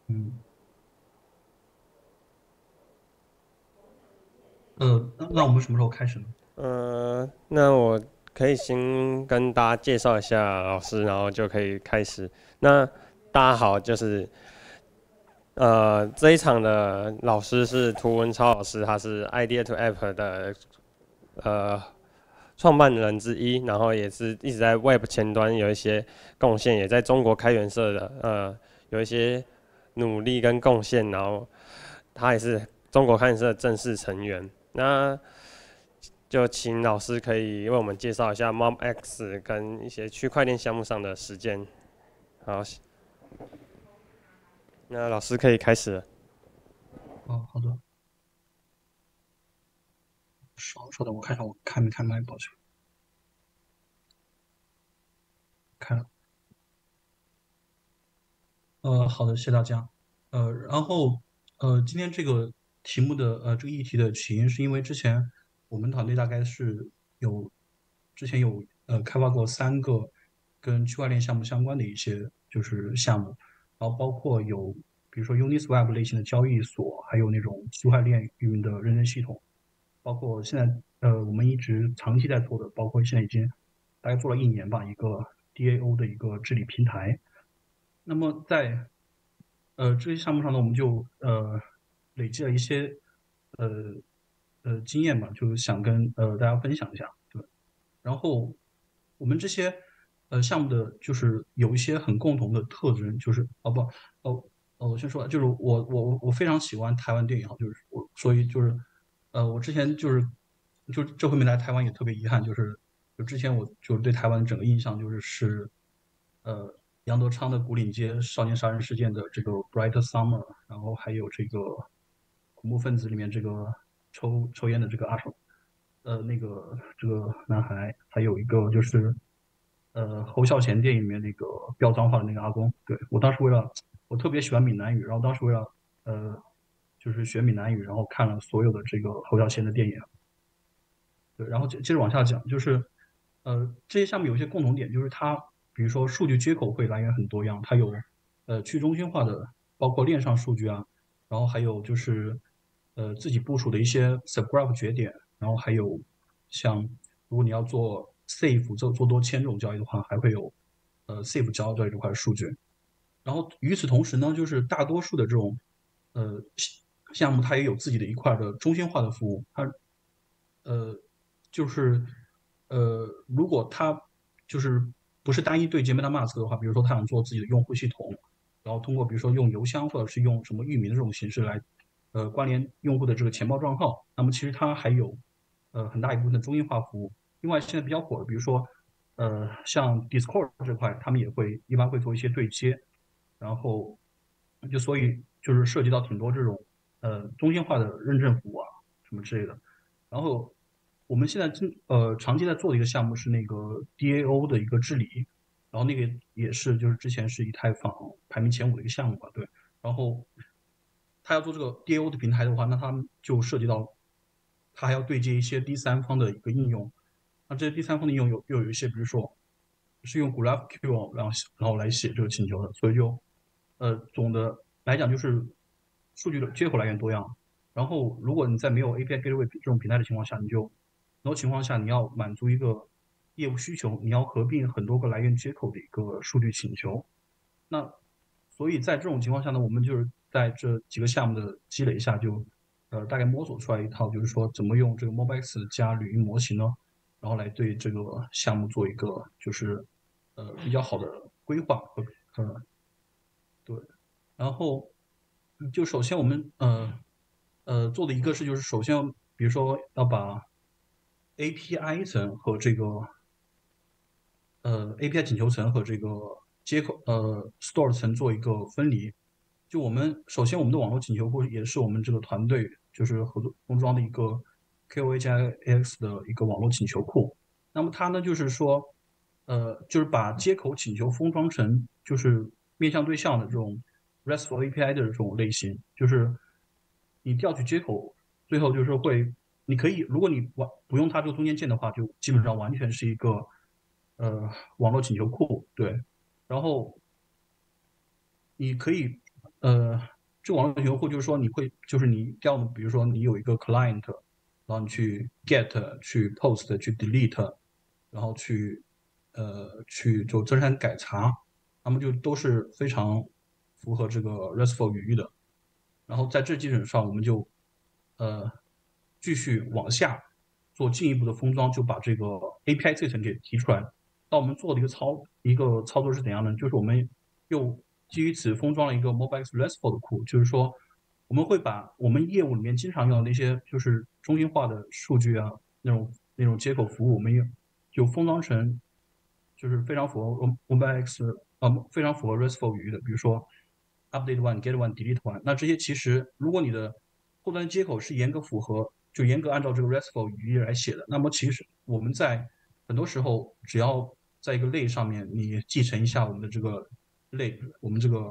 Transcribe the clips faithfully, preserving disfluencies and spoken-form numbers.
嗯，呃，那那我们什么时候开始呢？ 呃，那我可以先跟大家介绍一下老师，然后就可以开始。那大家好，就是呃这一场的老师是图文超老师，他是 Idea to App 的呃创办人之一，然后也是一直在 Web 前端有一些贡献，也在中国开源社的呃有一些努力跟贡献，然后他也是中国开源社的正式成员。那就请老师可以为我们介绍一下 MobX 跟一些区块链项目上的实践。好，那老师可以开始了。 哦，好的，稍稍等，我看一下我开没开麦，抱歉，开了。呃，好的，谢谢大家。呃，然后呃，今天这个题目的呃这个议题的起因是因为之前我们团队大概是有之前有呃开发过三个跟区块链项目相关的一些就是项目，然后包括有比如说 Uniswap 类型的交易所，还有那种区块链运营的认证系统，包括现在呃我们一直长期在做的，包括现在已经大概做了一年吧，一个 D A O 的一个治理平台。那么在呃这些项目上呢，我们就呃累积了一些呃呃经验吧，就是想跟呃大家分享一下。对，然后我们这些呃项目的就是有一些很共同的特征，就是哦不哦哦，我先说，就是我我我非常喜欢台湾电影哈，就是我所以就是呃我之前就是就这回没来台湾也特别遗憾，就是就之前我就是对台湾整个印象就是是呃杨德昌的《牯岭街少年杀人事件》的这个 Bright Summer，然后还有这个恐怖分子里面这个抽抽烟的这个阿手，呃，那个这个男孩，还有一个就是呃侯孝贤电影里面那个飙脏话的那个阿公。对，我当时为了我特别喜欢闽南语，然后当时为了呃就是学闽南语，然后看了所有的这个侯孝贤的电影。对，然后接接着往下讲，就是呃这些项目有一些共同点，就是它比如说数据接口会来源很多样，它有呃去中心化的，包括链上数据啊，然后还有就是呃自己部署的一些 subgraph 节点，然后还有像如果你要做 safe 做做多签这种交易的话，还会有呃 safe 交交易这块数据。然后与此同时呢，就是大多数的这种呃项目，它也有自己的一块的中心化的服务，它呃，就是呃，如果他就是不是单一对接 MetaMask 的话，比如说他想做自己的用户系统，然后通过比如说用邮箱或者是用什么域名的这种形式来呃关联用户的这个钱包账号，那么其实它还有呃很大一部分的中心化服务。另外，现在比较火的，比如说呃像 Discord 这块，他们也会一般会做一些对接，然后就所以就是涉及到挺多这种呃中心化的认证服务啊什么之类的。然后我们现在正呃长期在做的一个项目是那个 D A O 的一个治理，然后那个也是就是之前是以太坊排名前五的一个项目吧，对。然后他要做这个 D A O 的平台的话，那他们就涉及到他还要对接一些第三方的一个应用，那这些第三方的应用有又有一些，比如说是用 GraphQL 然后然后来写这个请求的，所以就呃总的来讲就是数据的接口来源多样。然后如果你在没有 A P I Gateway 这种平台的情况下，你就很多情况下你要满足一个业务需求，你要合并很多个来源接口的一个数据请求。那所以在这种情况下呢，我们就是在这几个项目的积累下就，呃大概摸索出来一套，就是说怎么用这个 MobX 加语音模型呢，然后来对这个项目做一个就是呃比较好的规划和呃对，然后就首先我们呃呃做的一个是就是首先比如说要把 A P I 层和这个呃 A P I 请求层和这个接口呃 Store 层做一个分离。就我们首先我们的网络请求库也是我们这个团队就是合作封装的一个 K O A 加 A X 的一个网络请求库。那么它呢就是说呃就是把接口请求封装成就是面向对象的这种 RESTful A P I 的这种类型，就是你调取接口最后就是会你可以，如果你完不用它这个中间件的话，就基本上完全是一个呃网络请求库，对。然后你可以呃，这网络群用户就是说你会就是你调用，比如说你有一个 client，然后你去 get 去 post 去 delete，然后去呃去做增删改查，那么就都是非常符合这个 RESTful 语义的。然后在这基础上，我们就呃继续往下做进一步的封装，就把这个 A P I 这层给提出来。那我们做的一个操一个操作是怎样呢？就是我们又基于此封装了一个 MobileX RESTful 的库，就是说我们会把我们业务里面经常用的那些就是中心化的数据啊，那种那种接口服务，我们就封装成就是非常符合 MobileX 呃非常符合 RESTful 语义的，比如说 update one、get one、delete one。那这些其实如果你的后端接口是严格符合，就严格按照这个 RESTful 语义来写的，那么其实我们在很多时候只要在一个类上面，你继承一下我们的这个类，我们这个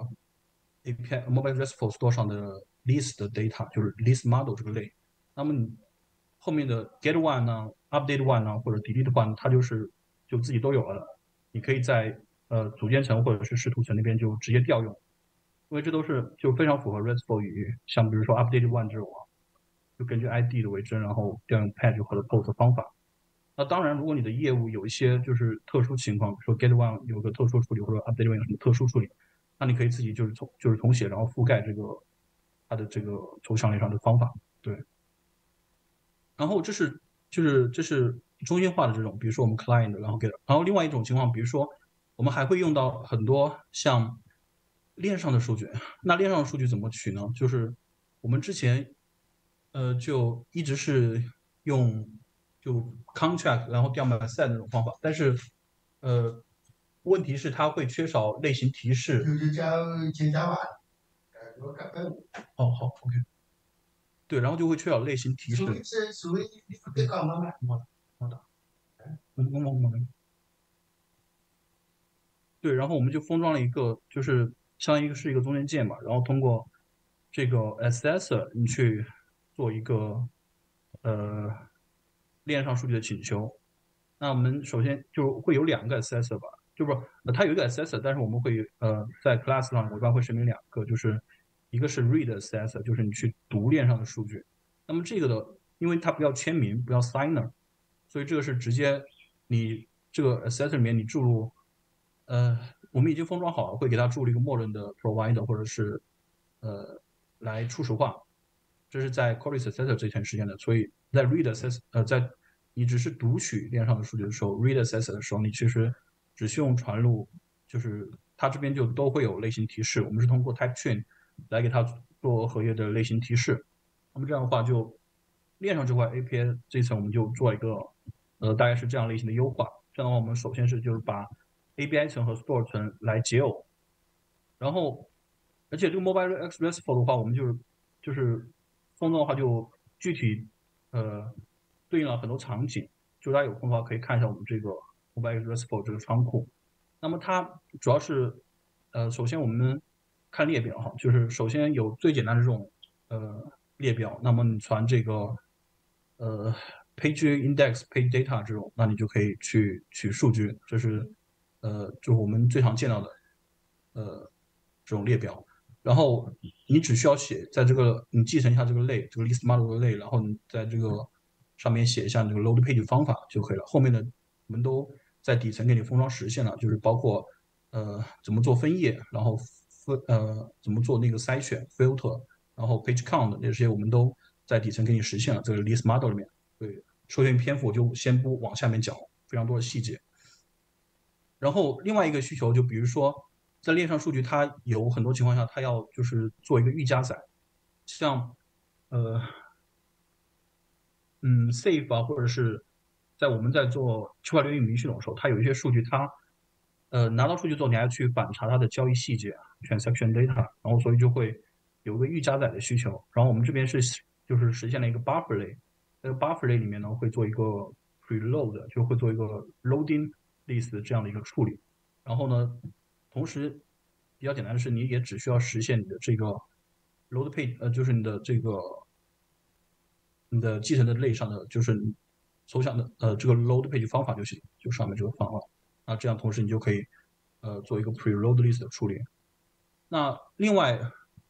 A P I Mobile RESTful Store 上的 list 的 data，就是 list model 这个类，那么你后面的 get one 呢、update one 呢或者 delete one，它就是就自己都有了，你可以在呃组件层或者是视图层那边就直接调用，因为这都是就非常符合 RESTful 语义，像比如说 update one 这种啊，就根据 I D 的为真，然后调用 patch 或者 post 方法。那当然，如果你的业务有一些就是特殊情况，比如说 get one 有个特殊处理，或者 update one 有什么特殊处理，那你可以自己就是从就是重写，然后覆盖这个它的这个抽象类上的方法。对，然后这是就是这是中心化的这种，比如说我们 client，然后 get，然后另外一种情况，比如说我们还会用到很多像链上的数据。那链上的数据怎么取呢？就是我们之前呃就一直是用就 contract 然后调 my set 那种方法，但是呃问题是它会缺少类型提示。就是叫前甲板，呃，我看看。哦，好，OK。对，然后就会缺少类型提示。属于是属于你不得搞嘛嘛。好的，好的。嗯嗯嗯嗯。对，然后我们就封装了一个，就是相当于是一个中间件嘛，然后通过这个 assessor 你去做一个呃链上数据的请求。那我们首先就会有两个 assessor 吧，就不是呃它有一个 assessor，但是我们会呃在 class 上我一般会声明两个，就是一个是 read assessor，就是你去读链上的数据。那么这个的，因为它不要签名，不要 signer，所以这个是直接你这个 assessor 里面你注入。呃，我们已经封装好了，会给它注入一个默认的 provider，或者是呃来初始化。这是在 query assessor 这层实现的，所以在 read assessor 呃在你只是读取链上的数据的时候，read assessor 的时候，你其实只需用传入，就是它这边就都会有类型提示。我们是通过 type chain 来给它做合约的类型提示。那么这样的话，就链上这块 A P I 这一层我们就做一个呃大概是这样类型的优化。这样的话，我们首先是就是把 A P I 层和 Store 层来解耦，然后而且这个 Mobile X RESTful 的话，我们就是就是封装的话就具体呃对应了很多场景，就大家有空的话可以看一下我们这个 Mobile X RESTful 这个仓库。那么它主要是呃首先我们看列表哈，就是首先有最简单的这种呃列表，那么你传这个呃 page index page data 这种，那你就可以去取数据，这是呃就是我们最常见到的呃这种列表。然后你只需要写在这个你继承一下这个类这个 list model 的类，然后你在这个上面写一下这个 load page 方法就可以了。后面的我们都在底层给你封装实现了，就是包括呃怎么做分页，然后分呃怎么做那个筛选 filter，然后 page count 这些我们都在底层给你实现了。这个 list model 里面，对，受限于篇幅我就先不往下面讲非常多的细节。然后另外一个需求就比如说在链上数据，它有很多情况下它要就是做一个预加载，像呃嗯 safe 啊，或者是在我们在做区块链域名系统的时候，它有一些数据它呃拿到数据之后，你还要去反查它的交易细节 transaction data，然后所以就会有个预加载的需求。然后我们这边是就是实现了一个 buffer 类，在 buffer 类里面呢会做一个 preload，就会做一个 loading list 这样的一个处理。然后呢，同时比较简单的是，你也只需要实现你的这个 load page，呃，就是你的这个你的继承的类上的就是抽象的呃这个 load page 方法就行，就上面这个方法。那这样同时你就可以呃做一个 preload list 的处理。那另外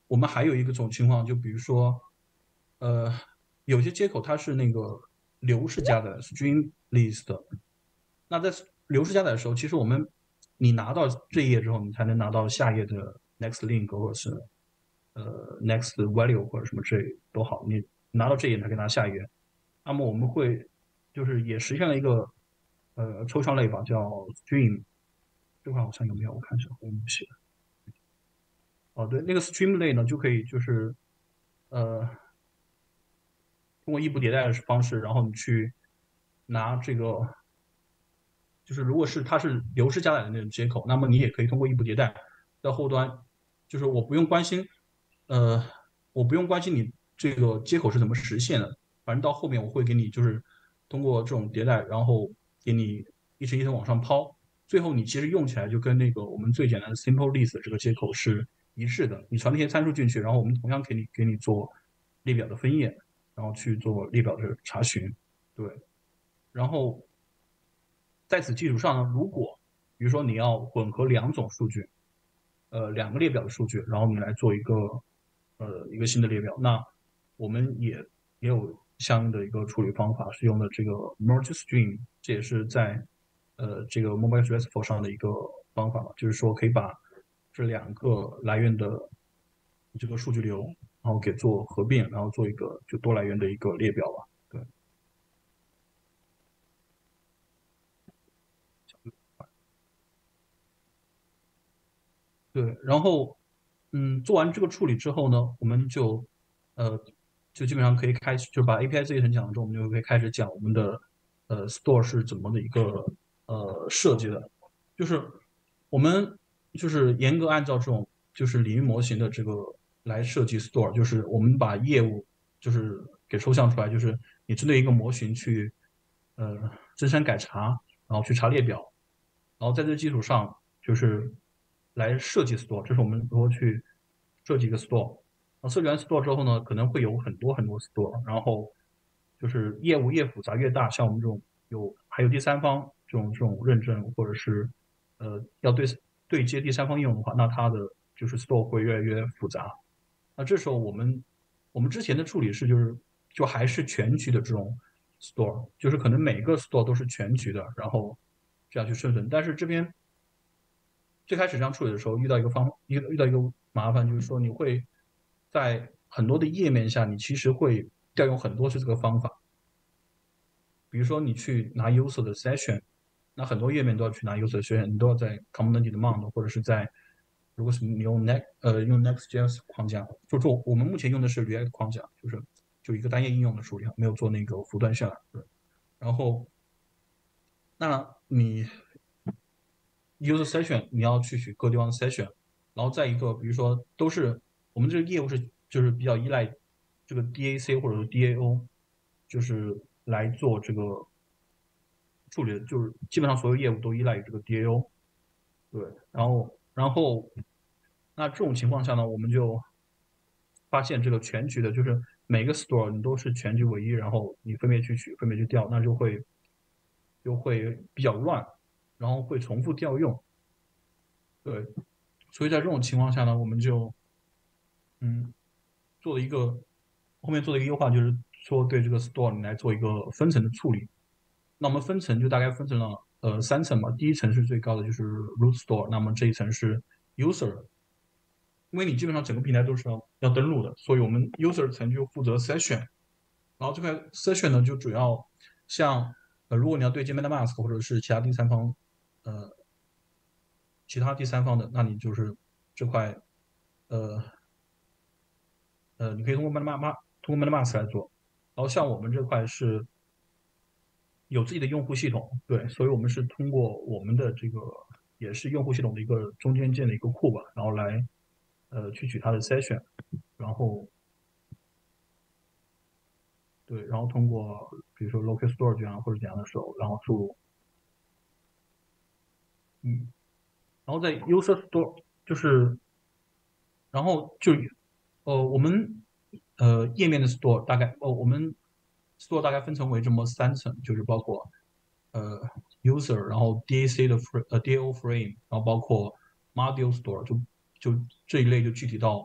我们还有一个种情况，就比如说，呃，有些接口它是那个流式加载 （stream list）。那在流式加载的时候，其实我们你拿到这一页之后，你才能拿到下一页的 next link 或者是呃 next value 或者什么之类都好，你拿到这一页才可以拿下一页。那么我们会就是也实现了一个呃抽象类吧，叫 stream。这块好像有没有？我看一下，我们写。哦，对，那个 stream 类呢，就可以就是呃通过异步迭代的方式，然后你去拿这个，就是如果是它是流式加载的那种接口，那么你也可以通过异步迭代在后端，就是我不用关心，呃，我不用关心你这个接口是怎么实现的，反正到后面我会给你就是通过这种迭代，然后给你一层一层往上抛，最后你其实用起来就跟那个我们最简单的 simple list 这个接口是一致的。你传那些参数进去，然后我们同样给你给你做列表的分页，然后去做列表的查询，对。然后在此基础上呢，如果比如说你要混合两种数据，呃，两个列表的数据，然后你来做一个呃一个新的列表，那我们也也有相应的一个处理方法，是用的这个 merge stream，这也是在呃这个 mobile RESTful 上的一个方法，就是说可以把这两个来源的这个数据流，然后给做合并，然后做一个就多来源的一个列表吧。对。对，然后，嗯，做完这个处理之后呢，我们就，呃，就基本上可以开始，就把 A P I 这一层讲了之后，我们就可以开始讲我们的，呃，store 是怎么的一个，呃，设计的。就是我们就是严格按照这种就是领域模型的这个来设计 store，就是我们把业务就是给抽象出来，就是你针对一个模型去，呃，增删改查，然后去查列表，然后在这基础上就是来设计 store，这是我们如何去设计一个 store。然后设计完 store 之后呢，可能会有很多很多 store，然后就是业务越复杂越大，像我们这种有还有第三方这种这种认证，或者是呃要对对接第三方应用的话，那它的就是 store 会越来越复杂。那这时候我们我们之前的处理是就是就还是全局的这种 store，就是可能每个 store 都是全局的，然后这样去生存。但是这边最开始这样处理的时候，遇到一个方遇遇到一个麻烦，就是说你会在很多的页面下，你其实会调用很多次这个方法。比如说你去拿 user 的 session，那很多页面都要去拿 user 的 session，你都要在 component demand 或者是在如果是你用 next 呃用 Next.js 框架，就说我们目前用的是 React 框架，就是就一个单页应用的处理，没有做那个浮端下来。对，然后那你 user session 你要去取各地方的 session，然后再一个比如说都是我们这个业务是就是比较依赖这个 D A C 或者是 D A O，就是来做这个处理的，就是基本上所有业务都依赖于这个 D A O。对，然后然后那这种情况下呢，我们就发现这个全局的，就是每个 store 你都是全局唯一，然后你分别去取，分别去调，那就会就会比较乱，然后会重复调用。对，所以在这种情况下呢，我们就嗯做了一个后面做了一个优化，就是说对这个 store 你来做一个分层的处理。那我们分层就大概分成了呃三层嘛，第一层是最高的，就是 root store，那么这一层是 user，因为你基本上整个平台都是要要登录的，所以我们 user 层就负责 session，然后这块 session 呢就主要像呃如果你要对接 MetaMask 或者是其他第三方呃其他第三方的，那你就是这块呃呃你可以通过 MetaMask 通过 MetaMask 来做，然后像我们这块是有自己的用户系统，对，所以我们是通过我们的这个也是用户系统的一个中间件的一个库吧，然后来呃去取它的 session，然后对，然后通过比如说 local storage 啊或者怎样的时候，然后输入嗯，然后在 user store 就是然后就呃我们呃页面的 store 大概哦我们 store 大概分成为这么三层，就是包括呃 user，然后 D A C 的 frame 呃 D A O frame，然后包括 module store，就就这一类就具体到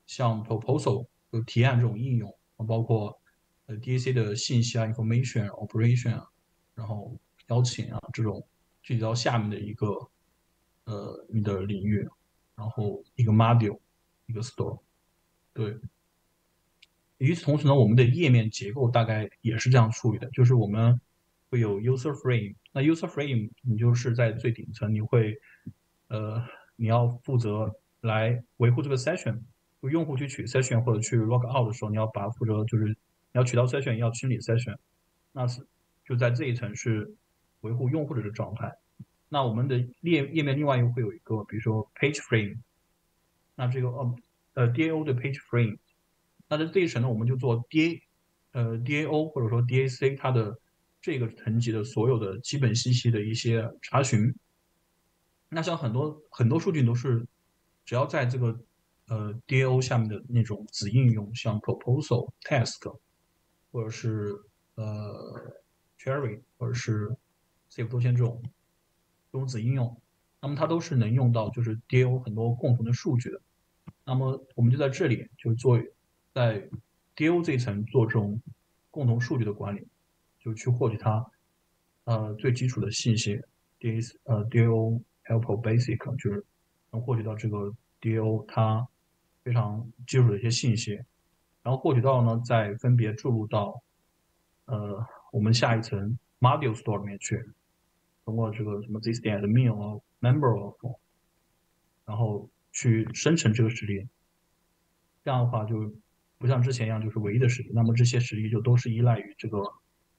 像 proposal 就提案这种应用，包括呃 D A C 的信息啊、information、operation 啊，然后邀请啊这种具体到下面的一个呃你的领域，然后一个 module 一个 store。对，与此同时呢，我们的页面结构大概也是这样处理的，就是我们会有 user frame。那 user frame 你就是在最顶层，你会呃你要负责来维护这个 session，就用户去取 session 或者去 log out 的时候，你要把负责就是你要取到 session，要清理 session，那是就在这一层是维护用户的这个状态。那我们的页页面另外又会有一个，比如说 page frame，那这个呃呃 D A O 的 page frame。那在这一层呢，我们就做 D A 呃 D A O 或者说 D A C 它的这个层级的所有的基本信息的一些查询。那像很多很多数据都是只要在这个呃 D A O 下面的那种子应用，像 proposal、task 或者是呃 query 或者是 save 多签这种这种子应用，那么它都是能用到就是 D A O 很多共同的数据的。那么我们就在这里就做在 D A O 这一层做这种共同数据的管理，就去获取它呃最基础的信息，D A 呃 D A O Helper Basic 就是能获取到这个 D A O 它非常基础的一些信息，然后获取到呢再分别注入到呃我们下一层 Module Store 里面去，通过这个什么 this d admin of member of，然后去生成这个实例。这样的话就不像之前一样就是唯一的实例，那么这些实例就都是依赖于这个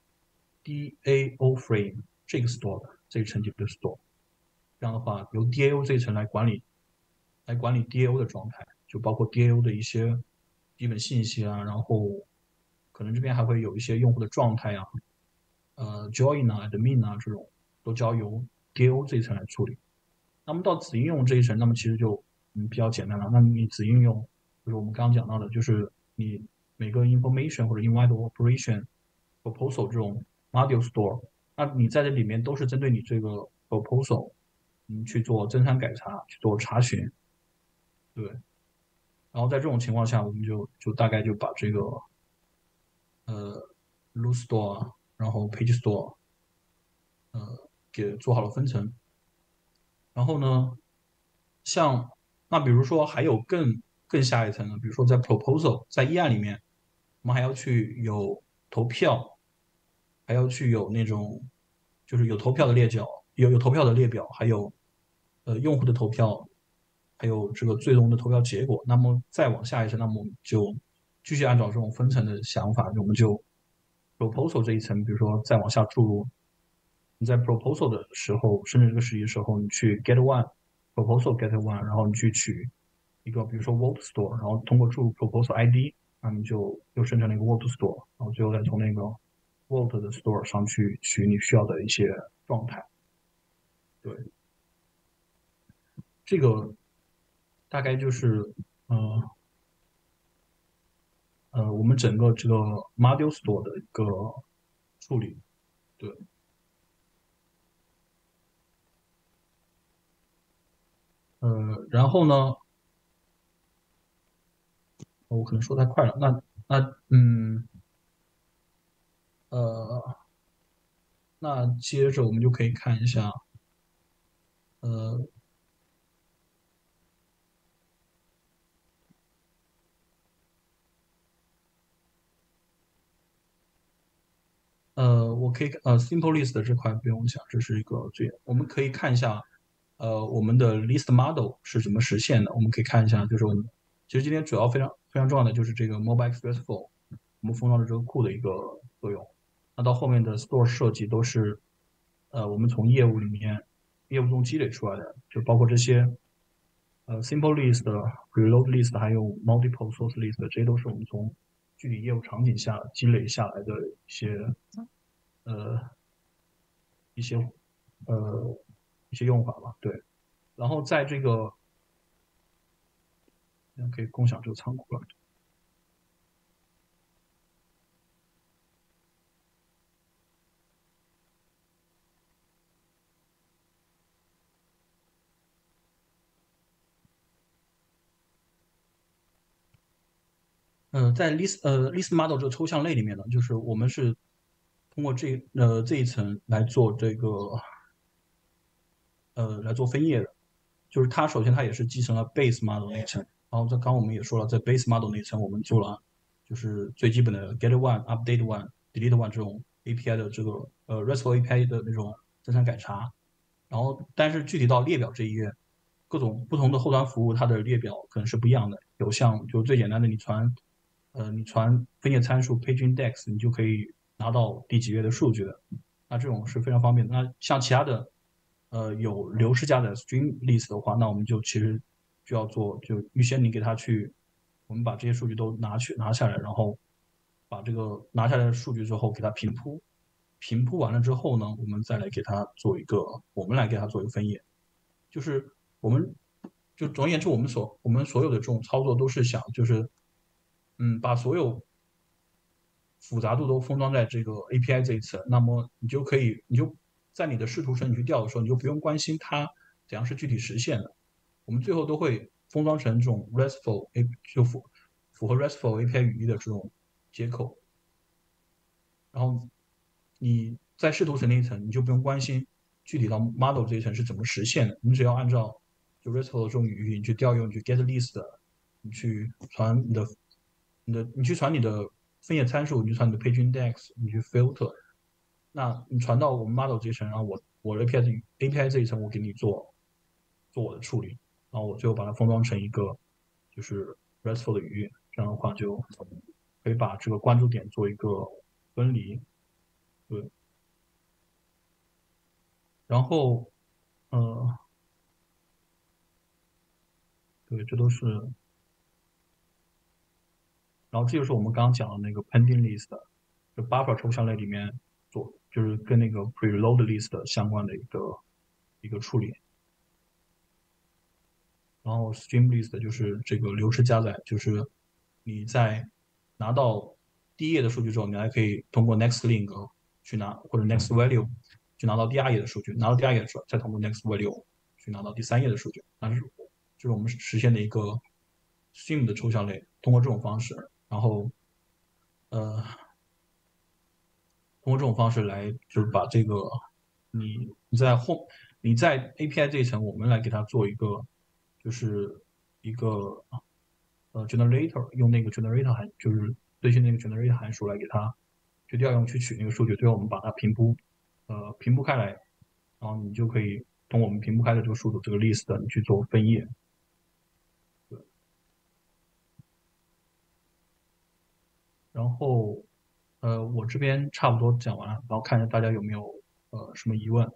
D A O frame 这个 store 的这个层级的 store。这样的话由 D A O 这一层来管理，来管理 D A O 的状态，就包括 D A O 的一些基本信息啊，然后可能这边还会有一些用户的状态啊，呃 join 啊、admin 啊这种都交由 D A O 这一层来处理。那么到子应用这一层，那么其实就嗯比较简单了。那你子应用就是我们刚刚讲到的，就是你每个 information 或者 invite operation proposal 这种 module store，那你在这里面都是针对你这个 proposal，嗯去做增删改查，去做查询，对。然后在这种情况下，我们就就大概就把这个呃 root store，然后 page store，呃给做好了分层。然后呢，像那比如说还有更更下一层的，比如说在 proposal 在议案里面，我们还要去有投票，还要去有那种就是有投票的列表，有有投票的列表，还有呃用户的投票，还有这个最终的投票结果。那么再往下一层，那么我们就继续按照这种分层的想法，我们就 proposal 这一层，比如说再往下注入。你在 proposal 的时候，生成这个实例的时候，你去 get one proposal get one，然后你去取一个比如说 vote store，然后通过注入 proposal I D，那你就又生成了一个 vote store，然后最后再从那个 vote 的 store 上去取你需要的一些状态。对，这个大概就是呃呃我们整个这个 module store 的一个处理。对，呃，然后呢，我可能说太快了，那那嗯呃。那接着我们就可以看一下，呃呃，我可以呃，simple list 这块不用讲，这是一个最，我们可以看一下，呃，我们的 list model 是怎么实现的。我们可以看一下，就是我们其实今天主要非常非常重要的就是这个 Mobile Express Form，我们封装的这个库的一个作用。那到后面的 store 设计都是，呃，我们从业务里面业务中积累出来的，就包括这些呃，simple list、reload list 还有 multiple source list，这些都是我们从具体业务场景下积累下来的一些呃一些呃一些用法吧。对，然后在这个可以共享这个仓库了。 呃，在 list 呃 list model 这个抽象类里面呢，就是我们是通过这呃这一层来做这个呃来做分页的。就是它首先它也是继承了 base model 那一层，然后这刚我们也说了，在 base model 那一层我们做了就是最基本的 get one、update one、delete one 这种 A P I 的这个呃 RESTful A P I 的那种增删改查。然后但是具体到列表这一页，各种不同的后端服务它的列表可能是不一样的。有像就最简单的你传呃你传分页参数 page index，你就可以拿到第几页的数据的。那这种是非常方便的。那像其他的，呃，有流式加载 string list 的话，那我们就其实就要做，就预先你给它去，我们把这些数据都拿去拿下来，然后把这个拿下来的数据之后给它平铺，平铺完了之后呢，我们再来给它做一个，我们来给它做一个分页，就是我们就总而言之，我们所我们所有的这种操作都是想就是嗯，把所有复杂度都封装在这个 A P I 这一层，那么你就可以，你就在你的视图层你去调的时候，你就不用关心它怎样是具体实现的。我们最后都会封装成这种 RESTful A 就符符合 RESTful A P I 语义的这种接口。然后你在视图层那一层，你就不用关心具体到 model 这一层是怎么实现的，你只要按照就 RESTful 的这种语义，你去调用，你去 get list，你去传你的你的你去传你的分页参数，你去传你的 page index，你去 filter，那你传到我们 model 这一层，然后我我 A P I 这 A P I 这一层我给你做做我的处理，然后我最后把它封装成一个就是 RESTful 的语义，这样的话就可以把这个关注点做一个分离。对，然后呃，对，这都是，然后这就是我们刚刚讲的那个 pending list，就 buffer 抽象类里面做，就是跟那个 preload list 相关的一个一个处理。然后 stream list 就是这个流式加载，就是你在拿到第一页的数据之后，你还可以通过 next link 去拿，或者 next value 去拿到第二页的数据，拿到第二页的时候，再通过 next value 去拿到第三页的数据。但是就是我们实现的一个 stream 的抽象类，通过这种方式，然后呃，通过这种方式来就是把这个你你在后你在 A P I 这一层，我们来给它做一个就是一个呃 generator，用那个 generator 函就是最新那个 generator 函数来给它去调用去取那个数据，最后我们把它平铺呃平铺开来，然后你就可以通过我们平铺开的这个数组这个 list 你去做分页。对，然后呃我这边差不多讲完了，然后看一下大家有没有呃什么疑问。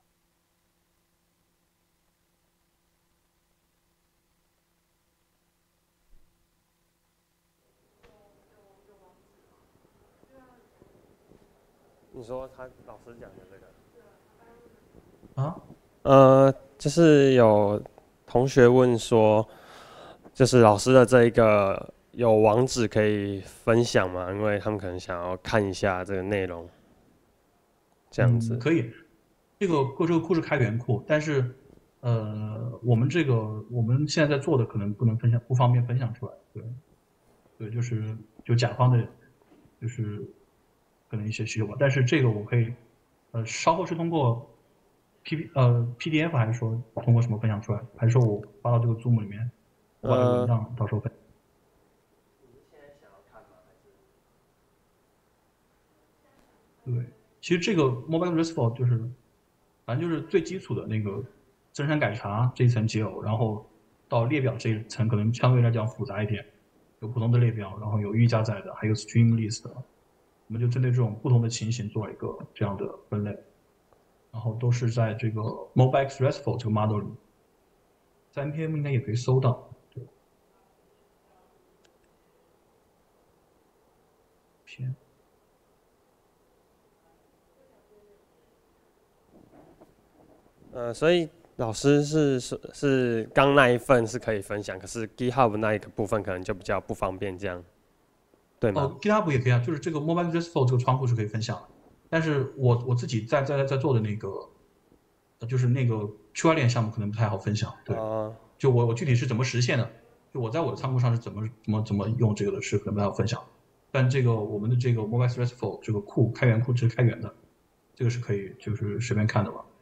你说他老师讲的这个？ 啊？ 呃，就是有同学问说，就是老师的这一个有网址可以分享吗？因为他们可能想要看一下这个内容，这样嗯， 子。 可以。这个过这个库是开源库，但是呃，我们这个我们现在在做的可能不能分享，不方便分享出来。对对，就是就甲方的，就是可能一些需求吧。但是这个我可以，呃，稍后是通过 P P 呃 P D F 还是说通过什么分享出来？还是说我发到这个 Zoom 里面，我把这个文呃， 档到时候分。对，其实这个 Mobile RESTful 就是，反正就是最基础的那个增删改查这一层解耦，然后到列表这一层可能相对来讲复杂一点，有普通的列表，然后有预加载的，还有 Stream List，我们就针对这种不同的情形做了一个这样的分类，然后都是在这个 Mobile RESTful 这个 model 里，在 N P M 应该也可以搜到。对，偏呃，所以老师是是是刚那一份是可以分享，可是 GitHub 那一个部分可能就比较不方便，这样对吗？ 哦，GitHub 也可以啊，就是这个 Mobile RESTful 这个窗户是可以分享的，但是我我自己在在在做的那个，呃就是那个区块链项目可能不太好分享。对， 啊、 就我我具体是怎么实现的， 就我在我的仓库上是怎么怎么怎么用这个的，是跟大家分享。但这个我们的这个 Mobile RESTful 这个库开源库是开源的，这个是可以就是随便看的吧。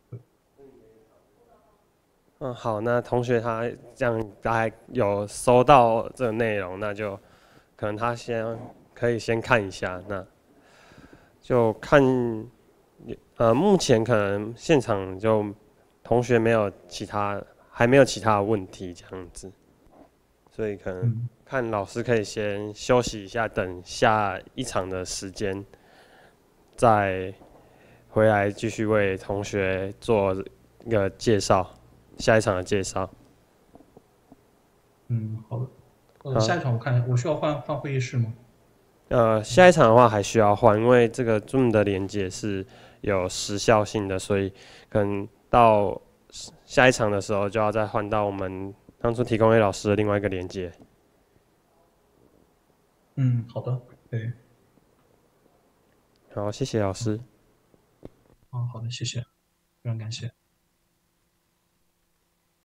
嗯，好，那同学他这样大概有收到这个内容，那就可能他先可以先看一下，那就看，呃，目前可能现场就同学没有其他，还没有其他的问题这样子，所以可能嗯看老师可以先休息一下，等下一场的时间再回来继续为同学做一个介绍，下一场的介绍。 嗯，好的。呃， 好， 下一场我看一下，我需要换换会议室吗？ 呃，下一场的话还需要换，因为这个 Zoom 的连接是有时效性的，所以可能到下一场的时候就要再换到我们当初提供给老师的另外一个连接。 嗯，好的，对， 好，谢谢老师。 嗯，好的，谢谢，非常感谢。